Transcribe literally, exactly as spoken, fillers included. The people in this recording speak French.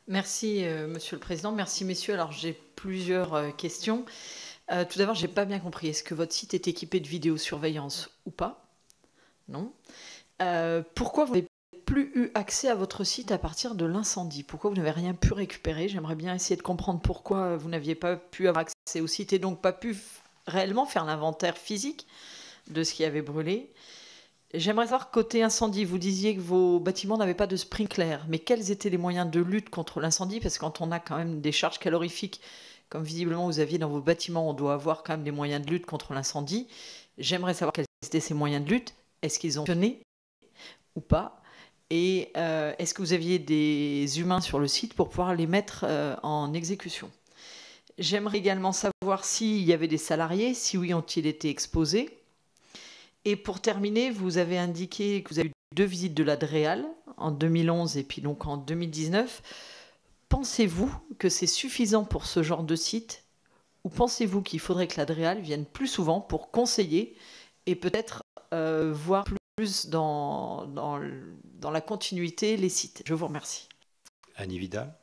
Merci, euh, Monsieur le Président. Merci, messieurs. Alors, j'ai plusieurs euh, questions. Euh, tout d'abord, je n'ai pas bien compris. Est-ce que votre site est équipé de vidéosurveillance ou pas? Non. Euh, pourquoi vous n'avez plus eu accès à votre site à partir de l'incendie? Pourquoi vous n'avez rien pu récupérer? J'aimerais bien essayer de comprendre pourquoi vous n'aviez pas pu avoir accès au site et donc pas pu réellement faire l'inventaire physique de ce qui avait brûlé. J'aimerais savoir, côté incendie, vous disiez que vos bâtiments n'avaient pas de sprinkler, mais quels étaient les moyens de lutte contre l'incendie? Parce que quand on a quand même des charges calorifiques, comme visiblement vous aviez dans vos bâtiments, on doit avoir quand même des moyens de lutte contre l'incendie. J'aimerais savoir quels étaient ces moyens de lutte. Est-ce qu'ils ont fonctionné ou pas? Et euh, est-ce que vous aviez des humains sur le site pour pouvoir les mettre euh, en exécution? J'aimerais également savoir s'il y avait des salariés, si oui, ont-ils été exposés? Et pour terminer, vous avez indiqué que vous avez eu deux visites de la DREAL en deux mille onze et puis donc en deux mille dix-neuf. Pensez-vous que c'est suffisant pour ce genre de site ou pensez-vous qu'il faudrait que la DREAL vienne plus souvent pour conseiller et peut-être euh, voir plus dans, dans, dans la continuité les sites? Je vous remercie. Annie Vidal.